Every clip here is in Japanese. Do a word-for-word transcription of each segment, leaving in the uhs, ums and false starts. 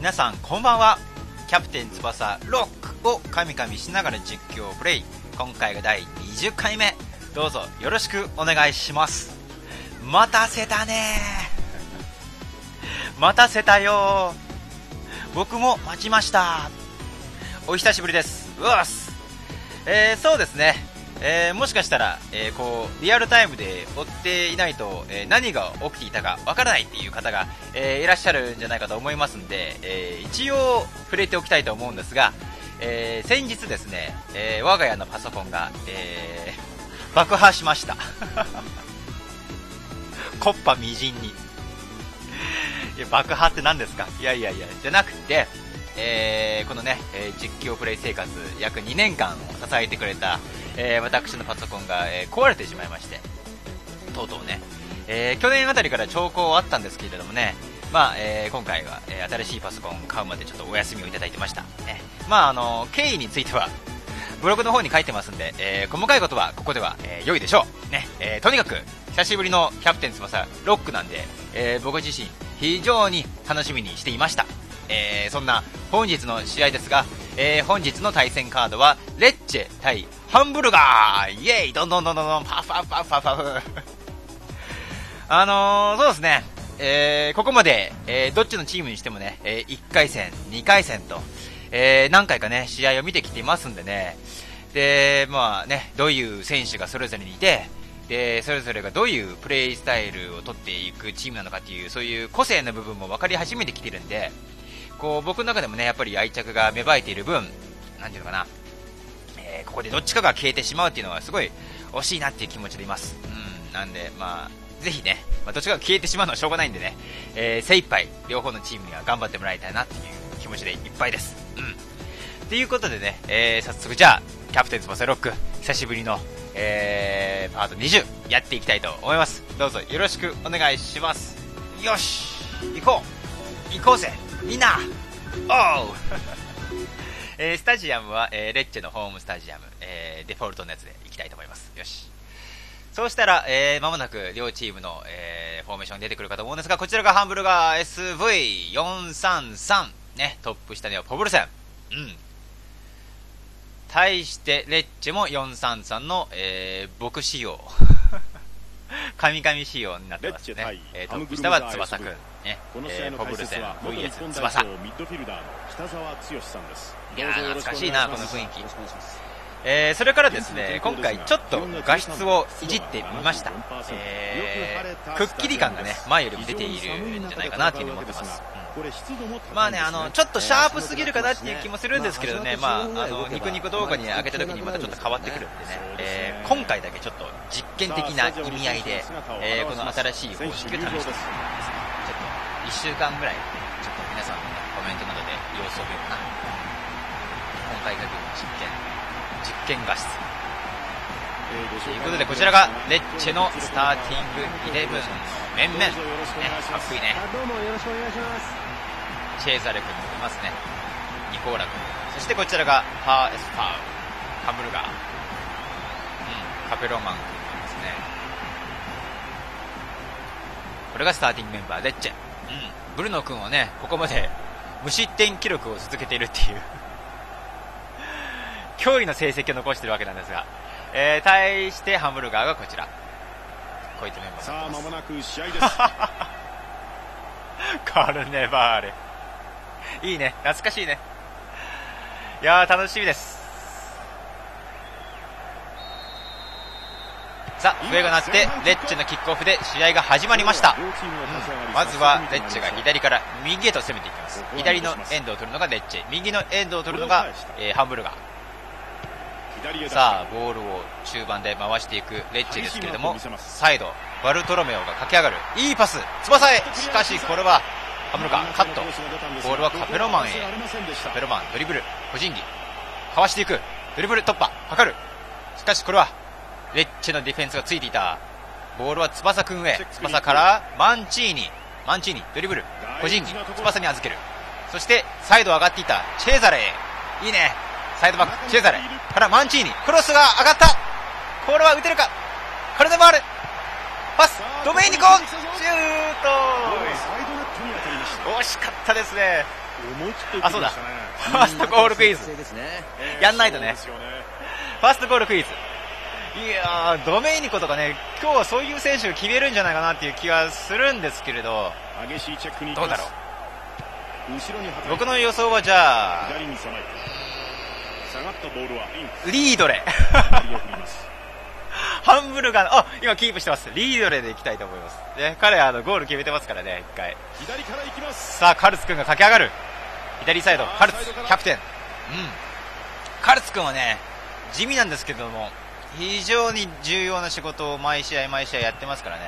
皆さんこんばんは。キャプテン翼ロックをカミカミしながら実況プレイ、今回がだいにじゅっかいめ、どうぞよろしくお願いします。待たせたね待たせたよ。僕も待ちました。お久しぶりです。うわっす、えー、そうですね、えー、もしかしたら、えー、こうリアルタイムで追っていないと、えー、何が起きていたかわからないっていう方が、えー、いらっしゃるんじゃないかと思いますんで、えー、一応触れておきたいと思うんですが、えー、先日ですね、えー、我が家のパソコンが、えー、爆破しましたコッパみじんにいや爆破って何ですか。いやいやいやじゃなくて、えー、このね、えー、実況プレイ生活約にねんかんを支えてくれた、えー、私のパソコンが、えー、壊れてしまいまして、とうとうね、えー、去年あたりから兆候あったんですけれどもね、まあえー、今回は、えー、新しいパソコンを買うまでちょっとお休みをいただいてました、ね。まああの経緯についてはブログの方に書いてますんで、えー、細かいことはここでは、えー、良いでしょう、ね。えー、とにかく久しぶりのキャプテン翼ロックなんで、えー、僕自身非常に楽しみにしていました。えー、そんな本日の試合ですが、えー、本日の対戦カードはレッチェ対ハンブルガー、イエーイ、どんどんどんどんどんパフパフパフパフパフあのー、そうですね、えー、ここまで、えー、どっちのチームにしてもね、えー、いっかい戦にかい戦と、えー、何回かね試合を見てきていますんでね、でまあね、どういう選手がそれぞれにいて、でそれぞれがどういうプレイスタイルを取っていくチームなのかっていう、そういう個性の部分も分かり始めてきてるんで、こう僕の中でもねやっぱり愛着が芽生えている分、なんていうのかな、えー、ここでどっちかが消えてしまうっていうのはすごい惜しいなっていう気持ちでいます。うん、なんでまあぜひね、まあ、どっちかが消えてしまうのはしょうがないんでね、えー、精一杯両方のチームには頑張ってもらいたいなっていう気持ちでいっぱいです。うん。ということでね、えー、早速じゃあキャプテン翼ロック久しぶりの、えー、パートにじゅうやっていきたいと思います。どうぞよろしくお願いします。よし行こう行こうぜみんなおうえー、スタジアムは、えー、レッチェのホームスタジアム、えー、デフォルトのやつでいきたいと思います。よし、そうしたら、えー、間もなく両チームの、えー、フォーメーション出てくるかと思うんですが、こちらがハンブルガー エスブイよんさんさん、ね、トップ下にはポブルセン、うん、対してレッチェもよんさんさんの、えー、僕仕様神々仕様になってますね。えー、トップ下は翼くん、ね、えー、ポブルセン ブイエス 翼。いやー懐かしいなこの雰囲気。えー、それからですね、今回ちょっと画質をいじってみました。えー、くっきり感がね前よりも出ているんじゃないかなというふうに思ってます。うん、まあね、あのちょっとシャープすぎるかなっていう気もするんですけれどね、まああのニコニコ動画に上げた時にまたちょっと変わってくるんでね、えー、今回だけちょっと実験的な意味合いで、えー、この新しい方式を試してみるんですね。ちょっといっしゅうかんぐらいちょっと皆さんのコメントなどで様子を見ようかな。今回だけの実験実験画質ということで、こちらがレッチェのスターティングイレブンの面々、ね、かっこいいね。チェーザレ君もいますね、ニコーラ君、そしてこちらがパーエスパーハムルガー、うん、カペロマン君もいますね。これがスターティングメンバーレッチェ、うん、ブルノ君はねここまで無失点記録を続けているっていう驚異の成績を残しているわけなんですが、えー、対してハンブルガーがこちら、こういったメンバーになってます。さあ間もなく試合ですカルネバーレ、いいね、懐かしいね。いやー楽しみです。さあ笛が鳴ってレッチェのキックオフで試合が始まりました。うん、まずはレッチェが左から右へと攻めていきます。左のエンドを取るのがレッチェ、右のエンドを取るのが、えー、ハンブルガー。さあボールを中盤で回していくレッチェですけれども、サイドバルトロメオが駆け上がる、いいパス翼へ、しかしこれはハムルガーカット、ボールはカペロマンへ、カペロマンドリブル個人技かわしていく、ドリブル突破図る、しかしこれはレッチェのディフェンスがついていた、ボールは翼くんへ、翼からマンチーニ、マンチーニドリブル個人技翼に預ける、そしてサイド上がっていたチェーザレー、いいね、サイドバックチェーザレからマンチーニ、クロスが上がった、これは打てるか、これで回るパスドメイニコシュート、惜しかったですね。 あ、そうだ。ファーストゴールクイズ。やんないとね。ファーストゴールクイズ。いやー、ドメイニコとかね、今日はそういう選手が決めるんじゃないかなっていう気がするんですけれど、どうだろう。僕の予想はじゃあ、リードレ。ハンブルガー、あ、今キープしてます。リードレでいきたいと思います。ね、彼はあのゴール決めてますからね、一回。さあ、カルツ君が駆け上がる。左サイド、カルツ、キャプテン。うん。カルツ君はね、地味なんですけども、非常に重要な仕事を毎試合毎試合やってますからね。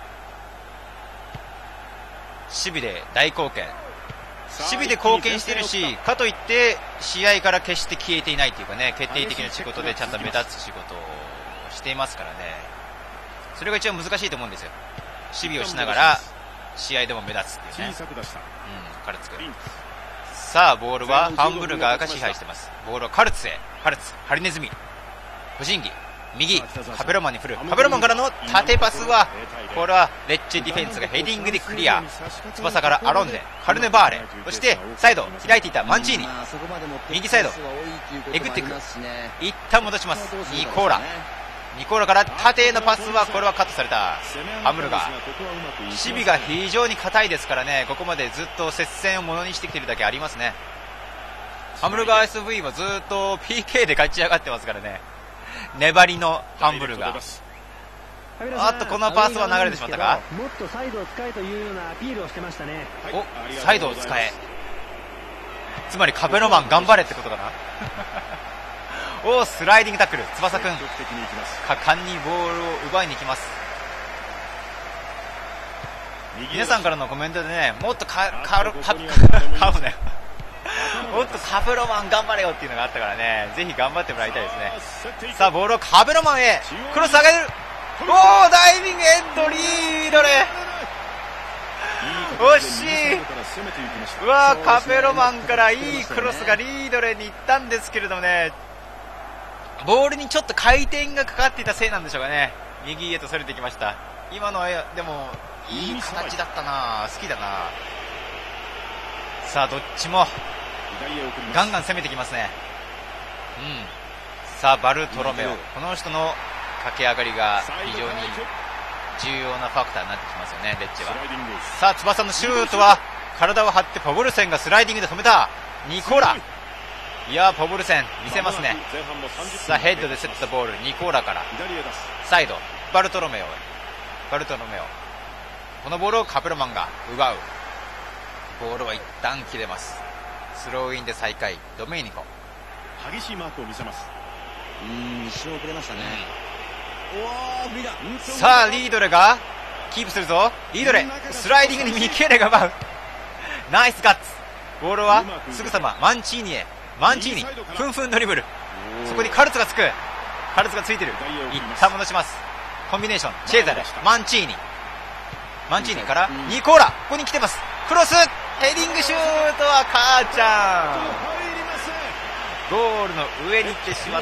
守備で大貢献。守備で貢献しているし、かといって試合から決して消えていないというかね、決定的な仕事でちゃんと目立つ仕事をしていますからね。それが一番難しいと思うんですよ。守備をしながら試合でも目立つっていうね。うん、カルツ君。さあ、ボールはハンブルガーが支配してます。ボールはカルツへ。カルツ、ハリネズミ、ポジンギ、右、カペロマンに振る。カペロマンからの縦パスは、これはレッチェディフェンスがヘディングでクリア。翼からアロンデ、カルネバーレ、そしてサイド開いていたマンチーニ、右サイドエグっていく、一旦戻します。ニコーラ、ニコーラから縦へのパスはこれはカットされた。ハムルガー、守備が非常に硬いですからね、ここまでずっと接戦をものにしてきているだけありますね。ハムルガー エスブイ はずっと ピーケー で勝ち上がってますからね。粘りのハンブルガー。あっと、このパスは流れてしまったか。 もっとサイドを使えというようなアピールをしてましたね。 お、サイドを使え、つまりカペロマン頑張れってことかな。お、スライディングタックル、翼くん果敢にボールを奪いに行きます。皆さんからのコメントでね、もっとカカルカカムねもっとカペロマン頑張れよっていうのがあったからね、ぜひ頑張ってもらいたいですね。さあ、ボールをカペロマンへ、クロス上げる。おー、ダイビングエンド、リードレ、惜しい。うわー、カペロマンからいいクロスがリードレに行ったんですけれどもね、ボールにちょっと回転がかかっていたせいなんでしょうかね。右へとそれてきました。今のはでもいい形だったな、好きだな。さあ、どっちもガンガン攻めてきますね。うん。さあ、バルトロメオ、この人の駆け上がりが非常に重要なファクターになってきますよね、レッチェは。さあ、翼のシュートは体を張ってポブルセンがスライディングで止めた。ニコーラ、いやー、ポブルセン見せますね。さあ、ヘッドで競ったボール、ニコーラからサイド、バルトロメオ、バルトロメオ、このボールをカペロマンが奪う。ボールは一旦切れます。スローインで再開。ドメイニコ、 激しいマークを見せます。 うーん、一瞬遅れましたね。 おー、無理だ。さあ、リードレがキープするぞ。リードレ、スライディングにミケーレが奪う。ナイスガッツ。ボールはすぐさまマンチーニへ。マンチーニ、ふんふんドリブル、そこにカルツがつく。カルツがついてる。一旦戻します。コンビネーション、チェーザレ、マンチーニ、マンチーニからニコーラ、ここに来てます。クロス、ヘディングシュートは母ちゃん、ゴールの上に行ってしまった。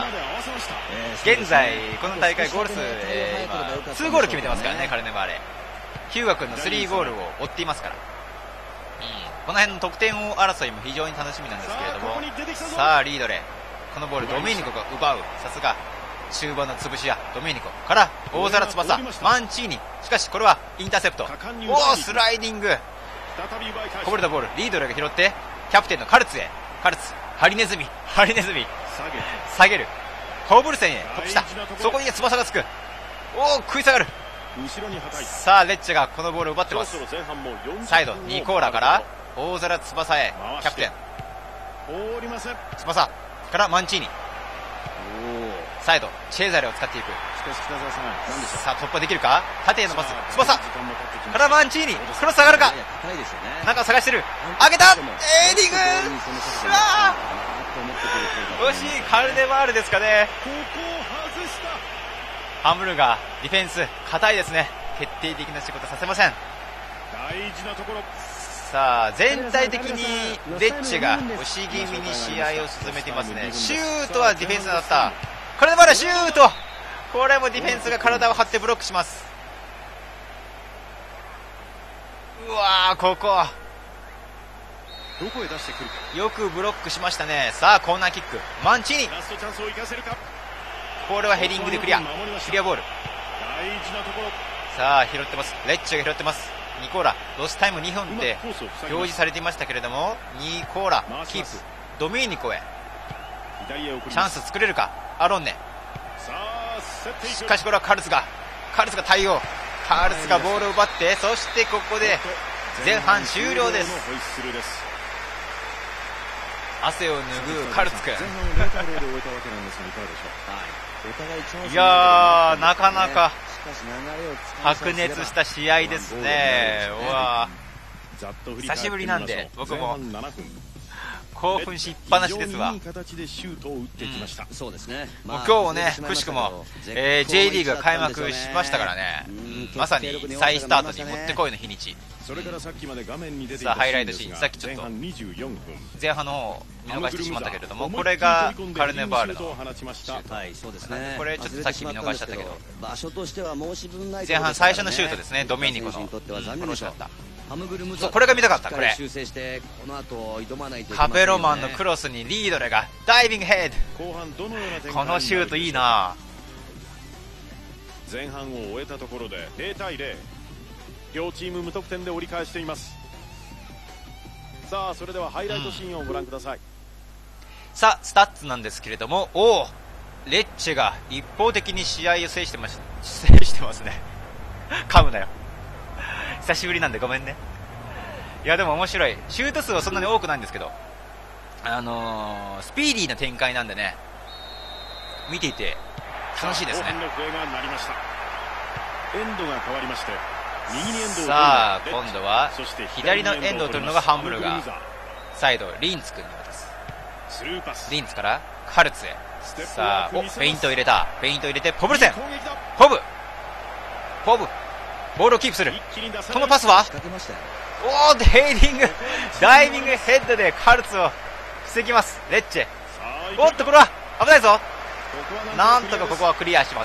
現在この大会ゴール数、えー、今にゴール決めてますからね、カルネバーレ。ヒューガ君のスリーゴールを追っていますから、うん、この辺の得点王争いも非常に楽しみなんですけれども。さあ、リードレ、このボールドメイニコが奪う。さすが中盤の潰し屋ドメイニコから大皿翼、マンチーニ、しかしこれはインターセプト。おお、スライディング、こぼれたボールリードレが拾ってキャプテンのカルツへ。カルツ、ハリネズミ、ハリネズミ下げる。ポブルセンへトップ下、そこに翼がつく。おお、食い下がる。さあ、レッチェがこのボールを奪ってます。サイドニコーラから大皿翼へ、キャプテン翼からマンチーニ、サイドチェーザレを使っていく。さあ、突破できるか。縦へのパス、翼からマンチーニ、クロス上がるか。中を探してる、上げた、エーディング、うわー、惜しい。カルネバールですかね。ハンブルガーディフェンス硬いですね。決定的な仕事させません。さあ、全体的にレッチェが押し気味に試合を進めていますね。シュートはディフェンスだった。カルネバールシュート、これもディフェンスが体を張ってブロックします。うわー、ここどこへ出してくるか。 よくブロックしましたね。さあコーナーキック、マンチーニ、 ラストチャンスを生かせるか。 これはヘディングでクリア、クリアボール。 大事なところ。 さあ拾ってます、レッチェが拾ってます。ニコーラ、ロスタイムにふんって表示されていましたけれども、ニコーラキープ、ドミーニコへチャンス作れるか。アロンネ、しかしこれはカルツがカルツが対応、カルツがボールを奪って、そしてここで前半終了です。汗を拭うカルツ君。いやー、なかなか白熱した試合ですね。うわー、久しぶりなんで僕も興奮しっぱなしですわ。うん、もう今日ね、くしくも、えー、J リーグが開幕しましたからね、うん、まさに再スタートにもってこいの日にち。さあハイライトシーン、さっきちょっと前半の方見逃してしまったけれども、これがカルネバールのシュート、はい、そうですね、これちょっとさっき見逃しちゃったけど、前半最初のシュートですね、ドミーニコのこのシュートだった。そう、これが見たかった。これカペロマンのクロスにリードレがダイビングヘッド、このシュートいいな。 前半を終えたところでゼロたいゼロ、両チーム無得点で折り返しています。さあそれではハイライトシーンをご覧ください。 うん、さあスタッツなんですけれども、おお、レッチェが一方的に試合を制してます、制してますね。噛むなよ。久しぶりなんでごめんね。いやでも面白い、シュート数はそんなに多くないんですけど、あのー、スピーディーな展開なんでね、見ていて楽しいですね。さあ今度は左のエンドを取るのがハンブルガー、サイドリンツ君に渡す。リンツからカルツへ。さあお、フェイント入れた、フェイント入れてポブルセン、ポブポブボールをキープする。このパスはおー、ヘディングダイビングヘッドでカルツを防ぎます、レッチェ。おっとこれは危ないぞ。なんとかここはクリアします。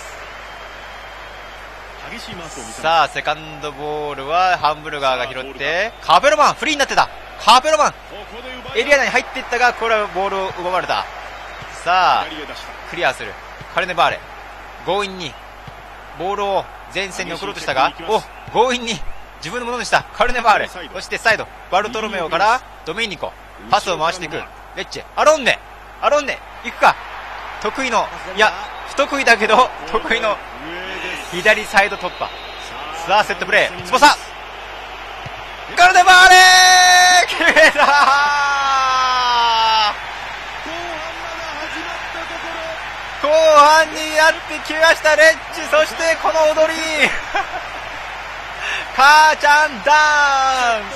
さあセカンドボールはハンブルガーが拾って、カペロマンフリーになってた。カペロマンエリア内に入っていったが、これはボールを奪われた。さあクリアするカルネバーレ、強引にボールを前線に送ろうとしたが、お、強引に自分のものにしたカルネバーレ。そしてサイドバルトロメオからドミニコ、パスを回していくレッチェ、アロンネアロンネ行くか、得意の、いや不得意だけど得意の左サイド突破。さあセットプレー、翼カルネバーレー決めたー。後半にやってきましたレッチ。そしてこの踊り母ちゃんダン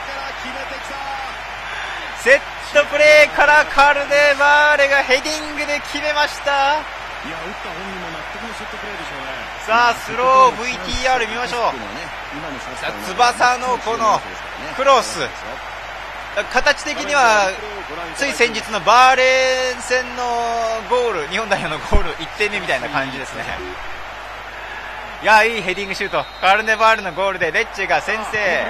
ス、セットプレーからカルネバーレがヘディングで決めました。 いや、打った本人も納得のセットプレーでしょうね。 さあスロー ブイティーアール 見ましょう。さあ翼のこのクロス、形的にはつい先日のバーレーン戦のゴール、日本代表のゴールいってんめみたいな感じですね。いや、いいヘディングシュート、カルネバールのゴールでレッチェが先制。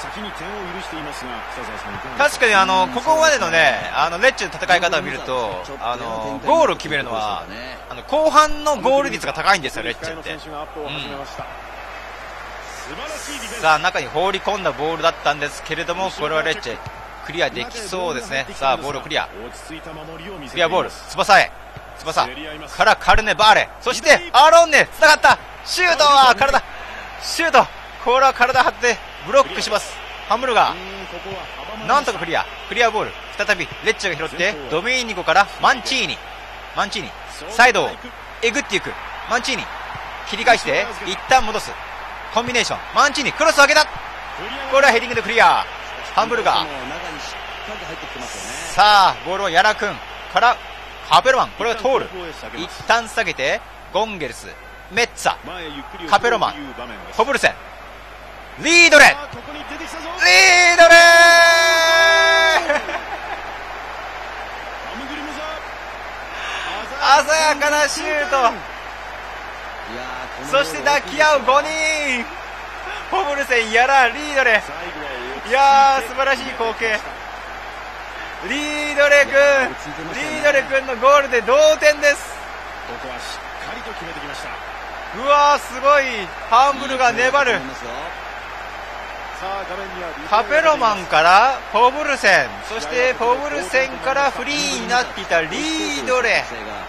確かにあのここまでのね、あのレッチェの戦い方を見ると、あのゴールを決めるのはあの後半のゴール率が高いんですよ、レッチェって。うん、さあ中に放り込んだボールだったんですけれども、これはレッチェクリアできそうですね。さあボールクリア、クリアボール、翼へ、翼からカルネバーレ、そしてアロンネ、つながったシュートは体、シュート、これは体張ってブロックします。ハンブルガーなんとかクリア、クリアボール、再びレッチェが拾ってドミーニコからマンチーニ、マンチーニサイドをえぐっていく、マンチーニ切り返して一旦戻すコンビネーション、マンチーニクロスを上げた、これはヘディングでクリア、ハンブルガー。さあボールをヤラ君からカペロマン、これが通る、一旦下げてゴンゲルス、メッツァ、カペロマン、ホブルセン、リードレリードレ鮮やかなシュート、そして抱き合うごにん、ホブルセン、ヤラ、リードレ、いやー素晴らしい光景。 リードレ君、リードレ君のゴールで同点です。 ここはしっかりと決めてきました。 うわー、すごい。ハンブルが粘る。 さあ画面にはカペロマンからポブルセン、そしてポブルセンからフリーになっていたリードレ、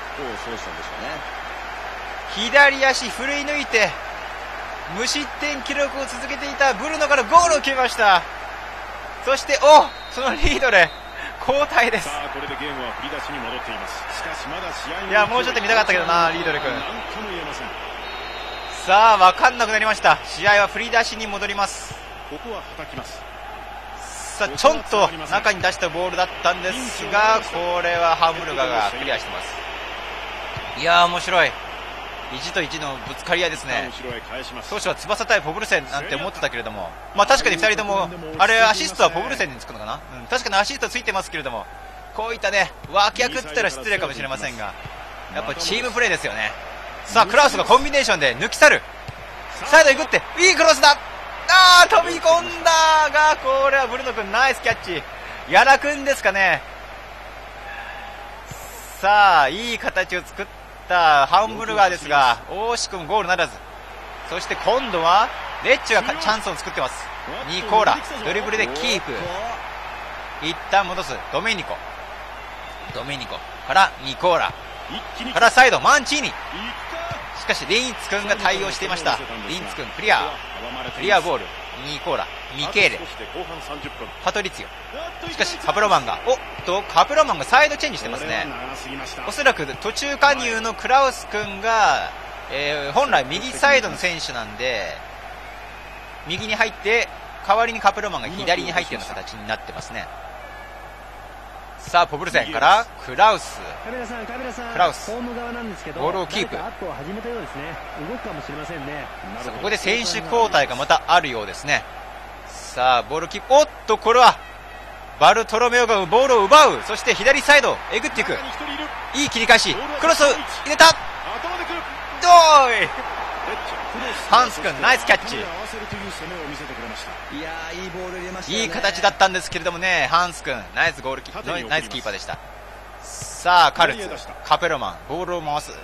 左足振り抜いて無失点記録を続けていたブルノからゴールを決めました。そしておそのリードレ交代です。 さあこれでゲームは振り出しに戻っています。しかしまだ試合のいやもうちょっと見たかったけどな、リードレ君。 何とも言えません。 さあ分かんなくなりました。試合は振り出しに戻ります。 ここは叩きます。 さあちょんと中に出したボールだったんですが、これはハンブルガーがクリアしてます。いやー面白い。意地と意地のぶつかり合いですね。当初は翼対ポブルセンなんて思ってたけれども、まあ確かにふたりともあれアシストはポブルセンにつくのかな、うん、確かにアシストついてますけれども、こういったね脇役って言ったら失礼かもしれませんが、やっぱチームプレーですよね。さあクラウスがコンビネーションで抜き去る、サイド行くっていいクロスだ、あー飛び込んだが、これはブルノ君ナイスキャッチ。やらくんですかね。さあいい形を作ったハンブルガーですが惜しくもゴールならず。そして今度はレッチがチャンスを作ってます。ニコーラドリブルでキープ、一旦戻すドメニコ、ドメニコからニコーラからサイドマンチーニ、しかしリンツ君が対応していました。リンツ君クリア、クリアボール、ニコーラ、ミケーレ、パトリツィオ、しかしカペロマンがおっとカペロマンがサイドチェンジしてますね。おそらく途中加入のクラウス君が、えー、本来右サイドの選手なんで右に入って代わりにカペロマンが左に入っているような形になってますね。さあポブルセンからクラウス、クラウスボールをキープ。さあここで選手交代がまたあるようですね。さあボールキープ、おっとこれはバルトロメオがボールを奪う。そして左サイドえぐっていく、いい切り返し、クロス入れた、どーいハンス君ナイスキャッチ。いい形だったんですけれどもね、ハンス君ナイスゴールキーナイスキーパーでした。さあカルツ、カペロマンボールを回す。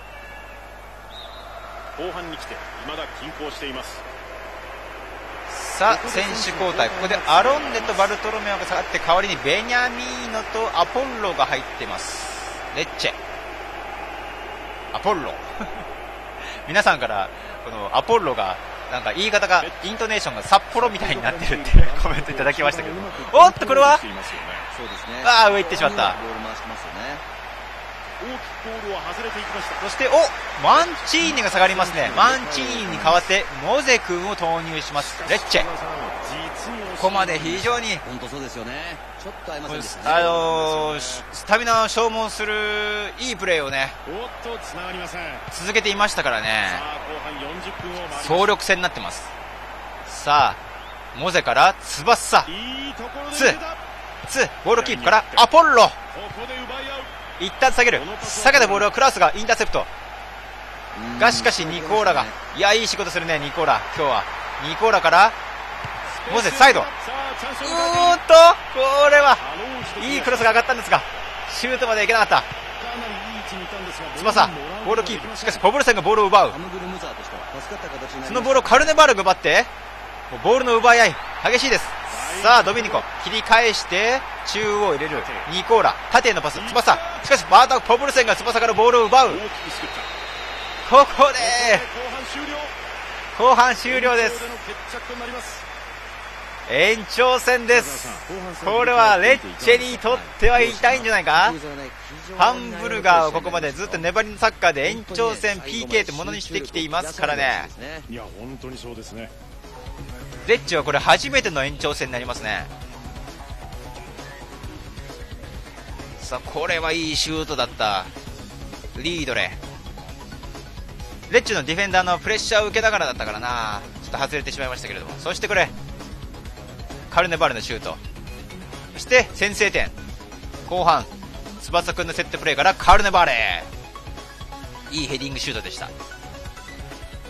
後半に来て未だ均衡しています。 さあ選手交代、ここでアロンデとバルトロメオが下がって代わりにベニャミーノとアポッロが入ってます。レッチェ、アポッロ皆さんからこのアポッロがなんか言い方がイントネーションが札幌みたいになってるってコメントいただきましたけど、おっとこれはああ上行ってしまった。そしておマンチーニが下がりますね。マンチーニに代わってモゼ君を投入します。レッチェ、ここまで非常にあのー、スタミナを消耗するいいプレーをね続けていましたからね、総力戦になってます。さあモゼから翼ツーツーボールキープからアポッロ、一旦下げる、下げたボールをクラウスがインターセプトが、しかしニコーラがいやいい仕事するね。ニコーラ今日はニコーラからモゼサイド、うーっとこれはいいクロスが上がったんですがシュートまでいけなかった。翼ボールキープ、しかしポブルセンがボールを奪う。そのボールをカルネバールが奪ってボールの奪い合い激しいです。さあドミニコ切り返して中央入れる、ニコーラ縦へのパス、翼、しかしまたポブルセンが翼からボールを奪う。ここで後半終了です。延長戦です。これはレッチェにとっては痛いんじゃないか。ハンブルガーをここまでずっと粘りのサッカーで延長戦 ピーケー ってものにしてきていますからね。 いや本当にそうですね。 レッチはこれ初めての延長戦になりますね。さあこれはいいシュートだった。リードレレッチのディフェンダーのプレッシャーを受けながらだったからな、ちょっと外れてしまいましたけれども、そしてこれカルネバールのシュート、そして先制点後半翼くんのセットプレーからカルネバーレ、いいヘディングシュートでした。うん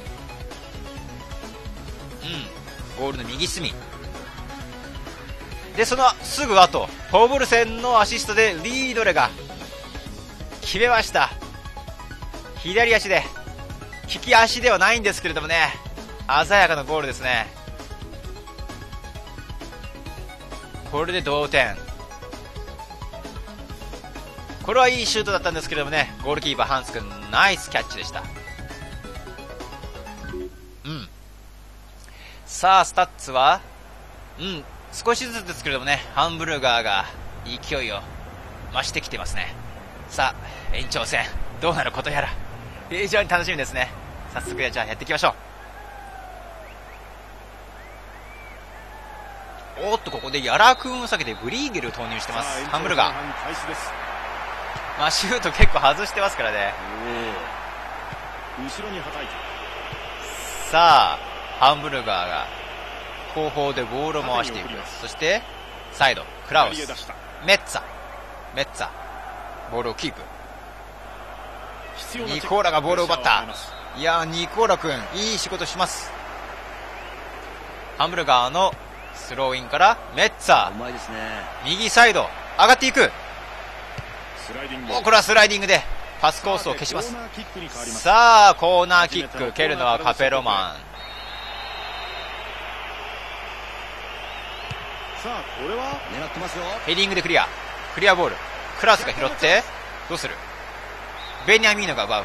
ゴールの右隅でそのすぐ後ポブルセンのアシストでリードレが決めました。左足で、利き足ではないんですけれどもね、鮮やかなゴールですね。これで同点。これはいいシュートだったんですけれどもね、ゴールキーパーハンス君ナイスキャッチでした。うん。さあスタッツは、うん、少しずつですけれどもね、ハンブルガーが勢いを増してきてますね。さあ延長戦どうなることやら非常に楽しみですね。早速じゃあやっていきましょう。おーっとここでヤラ君を避けてブリーゲルを投入してます。ハンブルガー、まあシュート結構外してますからね。 後ろに叩いた。 さあハンブルガーが後方でボールを回していく。そしてサイドクラウス、メッツァメッツァボールをキープ。ニコーラがボールを奪った。いやーニコーラ君いい仕事します。ハンブルガーのスローインからメッツァ、 うまいですね。 右サイド上がっていく。おこれはスライディングでパスコースを消します。さあコーナーキック蹴るのはカペロマン。 さあこれは狙ってますよ。 ヘディングでクリア、クリアボール、クラウスが拾ってどうする。ベニャミーノが奪う。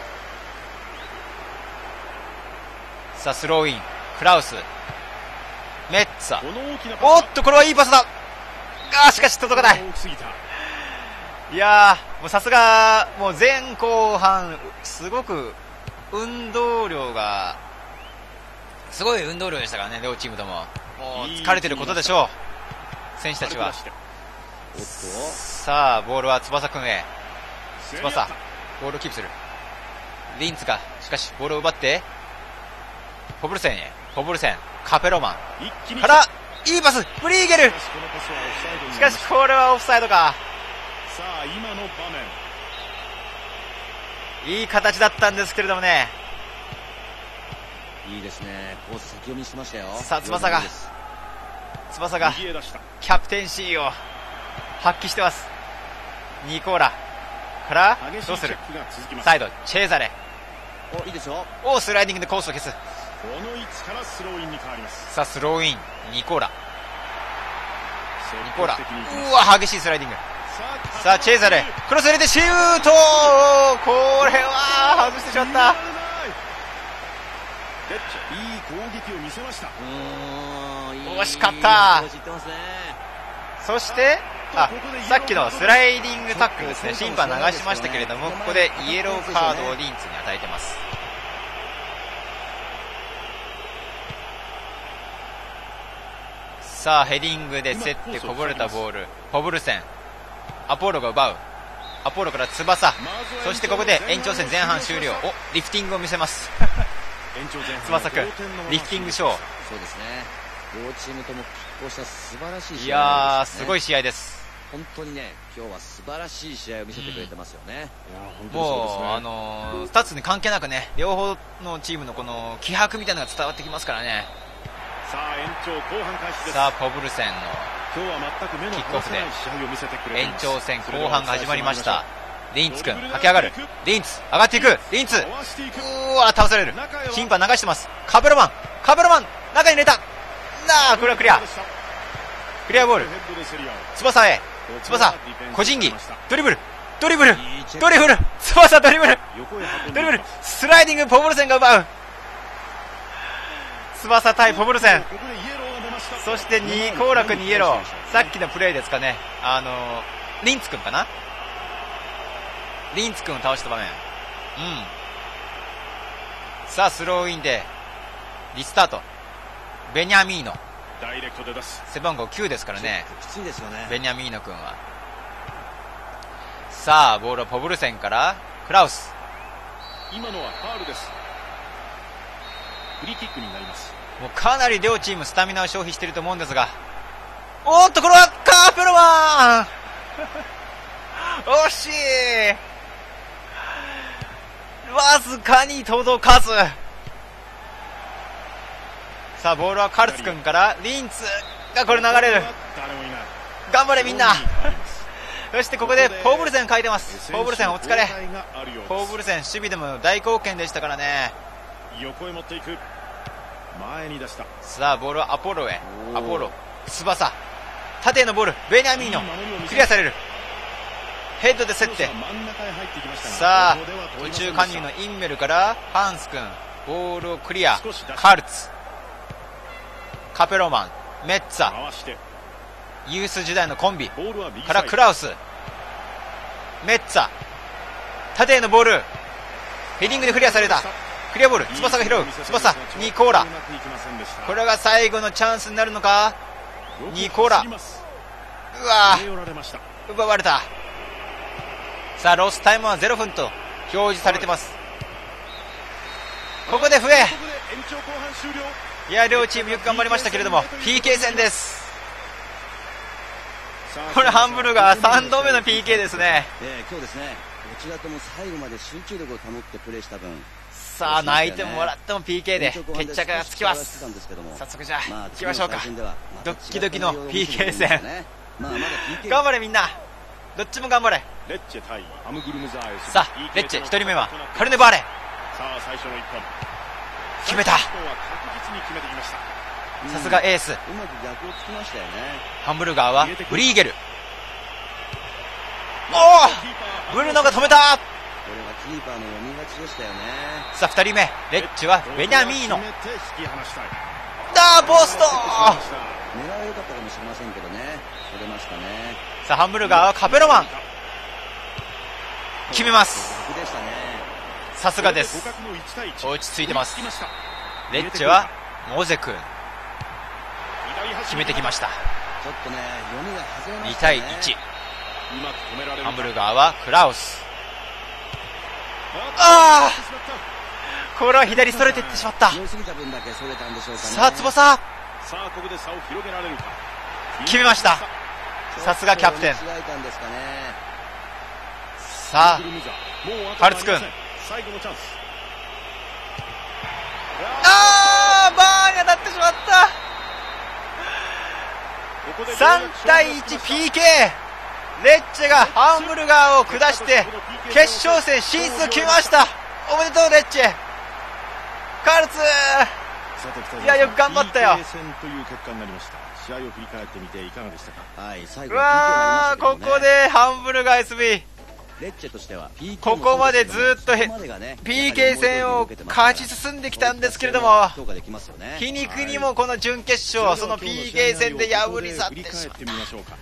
さあスローインクラウス、メッツァ、おっとこれはいいパスだ。あーしかし届かない。いやーもうさすがもう前後半すごく運動量がすごい運動量でしたからね、両チームとも。もう疲れてることでしょう選手たちは。さあボールは翼くんへ。翼ボールをキープする。リンツがしかしボールを奪ってポブルセンへ。ポブルセンカペロマンからいいパスブリーゲル。しかしこれはオフサイドか。 さあ今の場面いい形だったんですけれどもね。 いいですね。コース先読みしましたよ。 さあ翼が翼がキャプテンシーを発揮してます。ニコーラからどうする。サイドチェーザレ、 おいいですよ。 おスライディングでコースを消す。 この位置からスローインに変わります。 さあスローインニコーラニコーラうわ激しいスライディング。さあチェーザレクロス入れてシュート。これは外してしまった。 いい攻撃を見せました。 惜しかった。そしてあさっきのスライディングタックルですね、審判流しましたけれども、ここでイエローカードをリンツに与えてます。さあヘディングで競ってこぼれたボール、ポブルセンアポロが奪う。アポロから翼、そしてここで延長戦前半終了。おリフティングを見せます翼くんリフティングショー。 そうですね。両チームとも拮抗した素晴らしい試合、ね、 いやーすごい試合です。 本当にね今日は素晴らしい試合を見せてくれてますよね。 うん、もう、ね、あのー、スタッツに関係なくね両方のチームのこの気迫みたいなのが伝わってきますからね。 さあ延長後半開始です。 さあポブルセンの今日は全く目の離せない試合を見せてくれています。 延長戦後半が始まりました。リンツ君駆け上がる。リンツ上がっていく。リンツうわ倒される。審判流してます。カベロマンカベロマン中に入れた。なあこれはクリアクリアボール。翼へ翼個人技ドリブルドリブルドリブル翼ドリブルドリブルスライディングポブルセンが奪う。翼対ポブルセン、そしてニコーラ君にイエロー。さっきのプレーですかね、あのー、リンツ君かな、リンツ君を倒した場面。うんさあスローインでリスタート。ベニャミーノダイレクトで出す。 背番号きゅうですからね、 きついですよねベニャミーノ君は。さあボールはポブルセンからクラウス。 今のはファウルです。フリーキックになります。 もうかなり両チームスタミナを消費していると思うんですが、おーっとこれはカーペロマン惜しい、わずかに届かず。さあボールはカルツ君からリンツあ、これ流れる。頑張れみんな。そしてここでポーブルセン書いてます。ポーブルセンお疲れ。ポーブルセン守備でも大貢献でしたからね。 横へ持っていく。前に出した。 さあボールはアポロへ。アポロ翼縦へのボール、ベニャミーノクリアされる。ヘッドで競って、さあ途中加入のインメルからハンス君ボールをクリア。カルツ、カペロマン、メッツァ、ユース時代のコンビからクラウス、メッツァ縦へのボール、ヘディングでクリアされた。クリアボール、翼が拾う。翼、ニコーラ、これが最後のチャンスになるのか。ニコーラ、うわー奪われた。さあロスタイムはゼロふんと表示されてます。ここで笛。いや両チームよく頑張りましたけれども ピーケー 戦です。これハンブルガーさんどめの ピーケー ですね。 えー、今日ですね、どちらとも最後まで集中力を保ってプレーした分、 さあ泣いても笑っても ピーケー で決着がつきます。早速じゃあ行きましょうか。ドッキドキの ピーケー 戦。頑張れみんな、どっちも頑張れ。さあレッチェひとりめはカルネバーレ、決めた。さすがエース。ハンブルガーはブリーゲル。おおブルノが止めた。さあふたりめレッチェはベニャミーノ。ダーポスト。さあハンブルガーはカペロマン決めます。さすがです、落ち着いてます。レッチェはモゼ君決めてきました。にたいいち。ハンブルガーはクラウス。ああこれは左それていってしまった。さあ翼決めました。さすがキャプテン。さあカルツ君、あーバーに当たってしまった。さんたいいち ピーケー。 レッチェがハンブルガーを下して決勝戦進出を決めました。おめでとうレッチェ。カルツ、いやよく頑張ったよ。うわーここでハンブルガー エスビー、ここまでずっと ピーケー 戦を勝ち進んできたんですけれども、皮肉にもこの準決勝その ピーケー 戦で破り去ってしまった。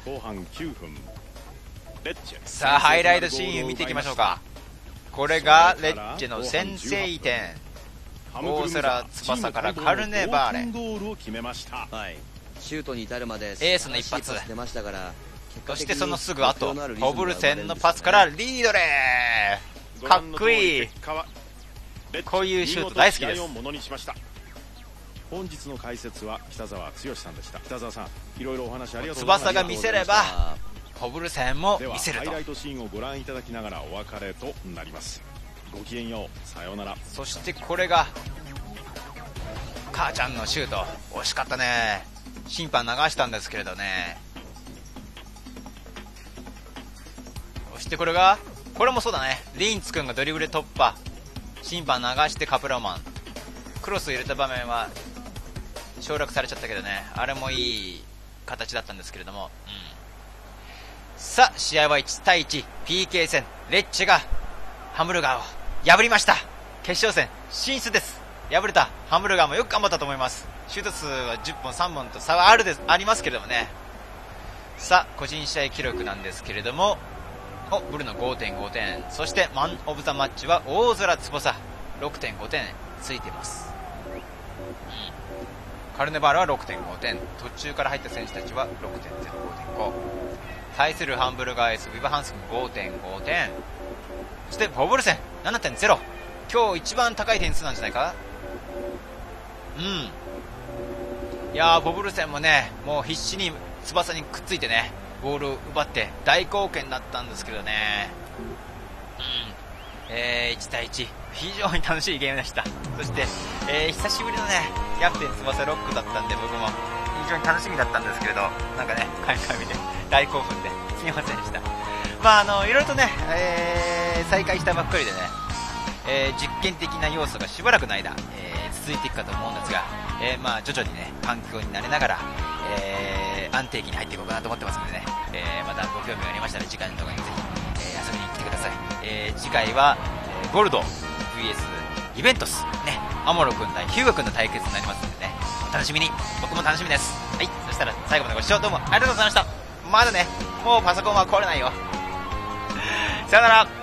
さあハイライトシーンを見ていきましょうか。これがレッチェの先制点。大空翼からカルネバーレ、 シュートに至るまでエースの一発。そしてそのすぐ後ポブルセンのパスからリードレー、かっこいい。こういうシュート大好きです。 本日の解説は北澤剛さんでした。北澤さん、いろいろお話ありがとうございました。 翼が見せればポブルセンも見せると。 ハイライトシーンをご覧いただきながらお別れとなります。ごきげんよう、さようなら。 そしてこれが母ちゃんのシュート、惜しかったね。審判流したんですけれどね。そしてこれがこれもそうだね、リンツ君がドリブル突破、審判流してカプラマンクロス入れた場面は省略されちゃったけどね、あれもいい形だったんですけれども、うん、さあ試合はいちたいいち ピーケー 戦、レッチェがハンブルガーを破りました。決勝戦進出です。敗れたハンブルガーもよく頑張ったと思います。シュート数はじゅっぽんさんぼんと差はあるですありますけれどもね。さあ個人試合記録なんですけれども、おブルの ごてんごてん、そしてマンオブザマッチは大空翼 ろくてんごてんついています、うん、カルネバールは ろくてんごてん、途中から入った選手たちは ろくてんゼロごてんご、対するハンブルガー エスビー はハンス君 ごてんごてん、そしてポブルセン ななてんゼロ、 今日一番高い点数なんじゃないか。うん、いやーポブルセンもね、もう必死に翼にくっついてねボールを奪って大貢献だったんですけどね、うん、えー、いちたいいち、非常に楽しいゲームでした。そして、えー、久しぶりのねキャプテン翼ロックだったんで僕も常に楽しみだったんですけれど、なんかね、海外見て大興奮ですみませんでした。まああのいろいろとね、えー、再開したばっかりでね、えー、実験的な要素がしばらくの間、えー、続いていくかと思うんですが、えー、まあ徐々にね環境に慣れながら、えー、安定期に入っていこうかなと思ってますのでね、えー、またご興味がありましたら時間とかにぜひ、えー、遊びに来てください。えー、次回は、えー、ゴールド ブイエス イベントスね、アモロ君対ヒューガ君の対決になりますのでね、お楽しみに。僕も楽しみです。はい、そしたら最後までご視聴どうもありがとうございました。まだね、もうパソコンは壊れないよ。さよなら。